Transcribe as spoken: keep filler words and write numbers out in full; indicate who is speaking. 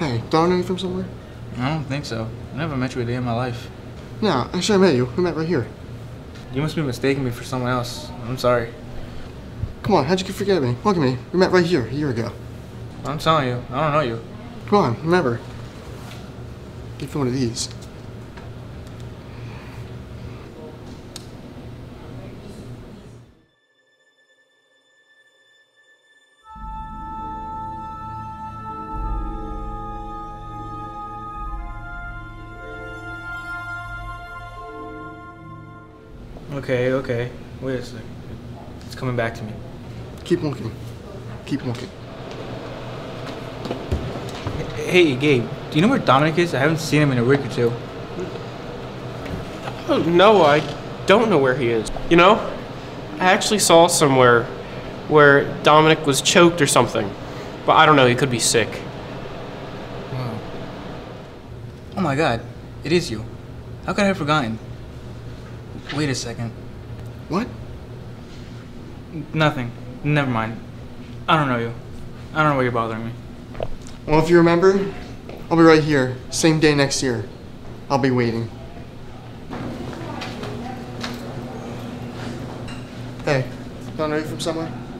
Speaker 1: Hey, don't I know you from somewhere?
Speaker 2: I don't think so. I never met you a day in my life.
Speaker 1: No, actually I met you. We met right here.
Speaker 2: You must be mistaking me for someone else. I'm sorry.
Speaker 1: Come on, how'd you forget me? Look at me. We met right here a year ago.
Speaker 2: I'm telling you, I don't know you.
Speaker 1: Come on, remember. Give me one of these.
Speaker 2: Okay, okay. Wait a second. It's coming back to me.
Speaker 1: Keep looking. Keep looking.
Speaker 2: Hey, Gabe, do you know where Dominic is? I haven't seen him in a week or two.
Speaker 3: Oh, no, I don't know where he is. You know, I actually saw somewhere where Dominic was choked or something. But I don't know, he could be sick.
Speaker 2: Wow. Oh my god, it is you. How could I have forgotten? Wait a second.
Speaker 1: What?
Speaker 2: Nothing. Never mind. I don't know you. I don't know why you're bothering me.
Speaker 1: Well, if you remember, I'll be right here. Same day next year. I'll be waiting. Hey, don't I know you from somewhere?